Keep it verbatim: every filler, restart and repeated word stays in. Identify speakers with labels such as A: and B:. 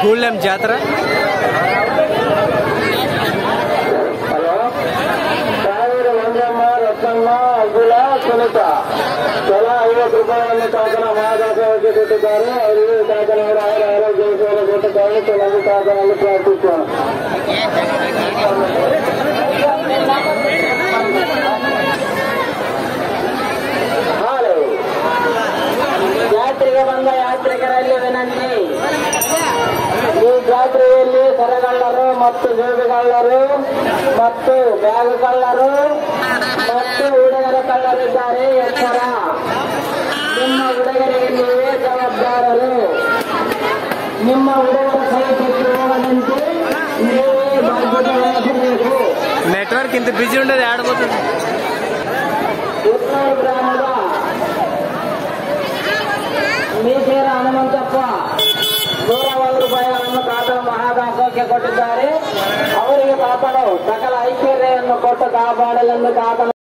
A: ಗೂಳ್ಳೆಂ ಜಾತ್ರೆ.
B: ಹಲೋ, ಸಾವಿರ ಮಂಜಮ್ಮ, ರತ್ನಮ್ಮ, ಅಬ್ದುಲ್ಲ, ಸುನೀತಾ ಕೆಲ ಐವತ್ತು ರೂಪಾಯಿಯನ್ನು ಕಾಕನ ಮಹಾದಾಸಕ್ಕೆ ಕೊಟ್ಟಿದ್ದಾರೆ. ಅವರಿಗೆ ಕಾಕನವರ ಅವರ ಆರೋಗ್ಯ ವಿಷಯವನ್ನು ಕೊಟ್ಟ ಕಾರಣಕ್ಕೆ ನಾವು ಕಾಕನಲ್ಲಿ ಪ್ರಾರ್ಥಿಸೋಣ. ಹಾಲು ಜಾತ್ರೆಗೆ ಬಂದ ಯಾತ್ರಿಕರಲ್ಲಿ ವಿನಂತಿ, ಈ ಜಾತ್ರೆಯಲ್ಲಿ ಸರಗಳ್ಳರು ಮತ್ತು ಜೋಬಿಗಳ್ಳರು ಮತ್ತು ಬ್ಯಾಗ್ ಕಳ್ಳರು ಮತ್ತು ಉಡುಗೊರೆ ಕಳ್ಳರಿದ್ದಾರೆ. ಎಚ್ಚರ, ನಿಮ್ಮ ಉಡುಗೊರೆಗೆ ನೀವೇ ಜವಾಬ್ದಾರರು. ನಿಮ್ಮ ಉಡುಗೊರೆ ಸಹಿತ ಹೋಗದಂತೆ ನೀವೇ ಬಾಧ್ಯತೆ ವಹಿಸಬೇಕು.
A: ನೆಟ್ವರ್ಕ್ ಇಂತ ಬಿಜಿ ఉండదు ఆడబోతుంది.
B: ಉತ್ತರ ಗ್ರಾಮದ ಮೀಸೇರ ಹನುಮಂತಪ್ಪ ನೂರ ಒಂದು ರೂಪಾಯಿಗಳನ್ನು ಕಾಕನ ಮಹಾದಾಸಕ್ಕೆ ಕೊಟ್ಟಿದ್ದಾರೆ. ಅವರಿಗೆ ಕಾಕನು ಸಕಲ ಐಶ್ವರ್ಯವನ್ನು ಕೊಟ್ಟು ಕಾಪಾಡಲೆಂದು ಕಾಕನ